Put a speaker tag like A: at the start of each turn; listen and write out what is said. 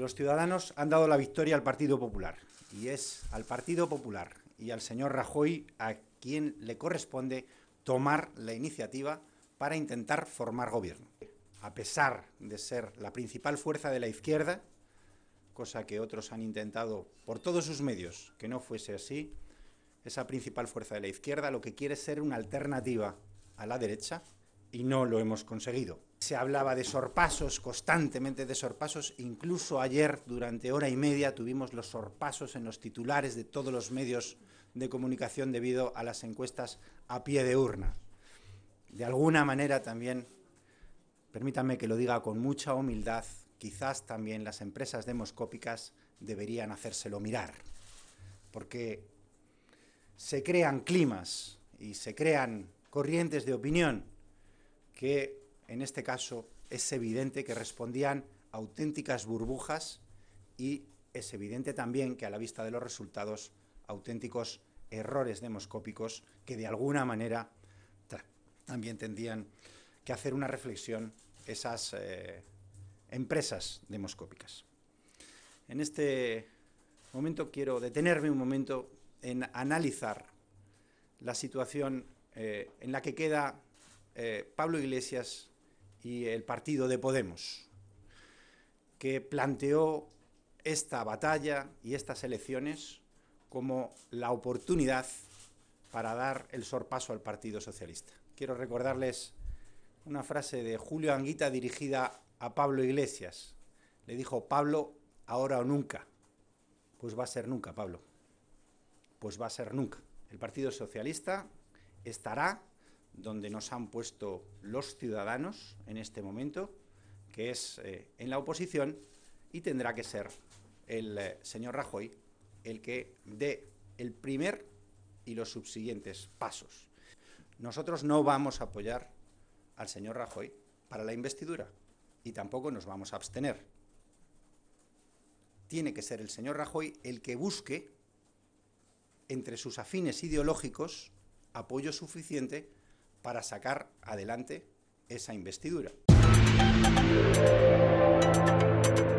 A: Los ciudadanos han dado la victoria al Partido Popular y es al Partido Popular y al señor Rajoy a quien le corresponde tomar la iniciativa para intentar formar gobierno. A pesar de ser la principal fuerza de la izquierda, cosa que otros han intentado por todos sus medios que no fuese así, esa principal fuerza de la izquierda lo que quiere es ser una alternativa a la derecha y no lo hemos conseguido. Se hablaba de sorpasos, constantemente de sorpasos, incluso ayer durante hora y media tuvimos los sorpasos en los titulares de todos los medios de comunicación debido a las encuestas a pie de urna. De alguna manera también, permítanme que lo diga con mucha humildad, quizás también las empresas demoscópicas deberían hacérselo mirar, porque se crean climas y se crean corrientes de opinión que en este caso es evidente que respondían a auténticas burbujas y es evidente también que a la vista de los resultados auténticos errores demoscópicos que de alguna manera también tendrían que hacer una reflexión esas empresas demoscópicas. En este momento quiero detenerme un momento en analizar la situación en la que queda Pablo Iglesias y el partido de Podemos, que planteó esta batalla y estas elecciones como la oportunidad para dar el sorpaso al Partido Socialista. Quiero recordarles una frase de Julio Anguita dirigida a Pablo Iglesias. Le dijo: Pablo, ahora o nunca. Pues va a ser nunca, Pablo. Pues va a ser nunca. El Partido Socialista estará donde nos han puesto los ciudadanos en este momento, que es en la oposición, y tendrá que ser el señor Rajoy el que dé el primer y los subsiguientes pasos. Nosotros no vamos a apoyar al señor Rajoy para la investidura y tampoco nos vamos a abstener. Tiene que ser el señor Rajoy el que busque entre sus afines ideológicos apoyo suficiente para sacar adelante esa investidura.